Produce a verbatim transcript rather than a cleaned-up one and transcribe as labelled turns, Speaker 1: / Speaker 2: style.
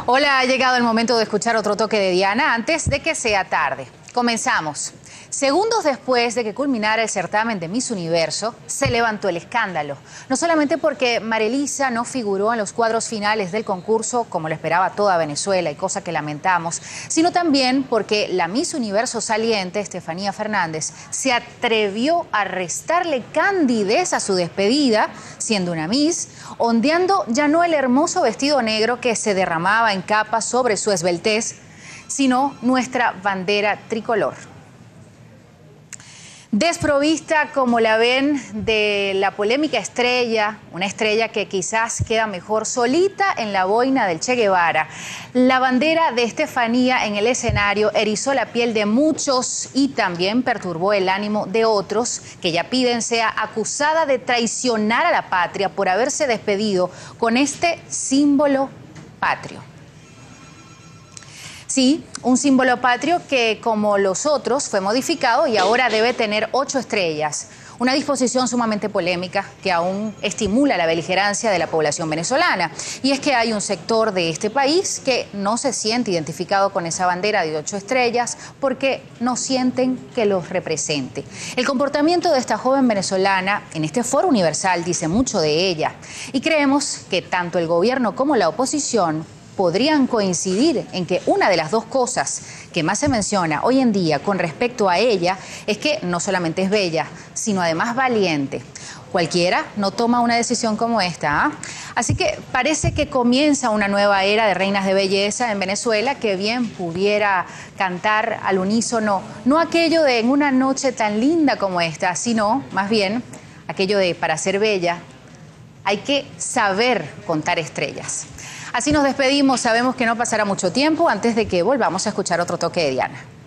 Speaker 1: Hola, ha llegado el momento de escuchar otro toque de Diana antes de que sea tarde. Comenzamos. Segundos después de que culminara el certamen de Miss Universo, se levantó el escándalo. No solamente porque Marelisa no figuró en los cuadros finales del concurso como lo esperaba toda Venezuela y cosa que lamentamos, sino también porque la Miss Universo saliente, Estefanía Fernández, se atrevió a restarle candidez a su despedida, siendo una Miss, ondeando ya no el hermoso vestido negro que se derramaba en capas sobre su esbeltez, sino nuestra bandera tricolor. Desprovista, como la ven, de la polémica estrella, una estrella que quizás queda mejor solita en la boina del Che Guevara. La bandera de Estefanía en el escenario erizó la piel de muchos y también perturbó el ánimo de otros que ya piden sea acusada de traicionar a la patria por haberse despedido con este símbolo patrio. Sí, un símbolo patrio que, como los otros, fue modificado y ahora debe tener ocho estrellas. Una disposición sumamente polémica que aún estimula la beligerancia de la población venezolana. Y es que hay un sector de este país que no se siente identificado con esa bandera de ocho estrellas porque no sienten que los represente. El comportamiento de esta joven venezolana en este foro universal dice mucho de ella. Y creemos que tanto el gobierno como la oposición podrían coincidir en que una de las dos cosas que más se menciona hoy en día con respecto a ella es que no solamente es bella, sino además valiente. Cualquiera no toma una decisión como esta, ¿eh? Así que parece que comienza una nueva era de reinas de belleza en Venezuela que bien pudiera cantar al unísono, no aquello de en una noche tan linda como esta, sino más bien aquello de para ser bella hay que saber contar estrellas. Así nos despedimos, sabemos que no pasará mucho tiempo antes de que volvamos a escuchar otro toque de Diana.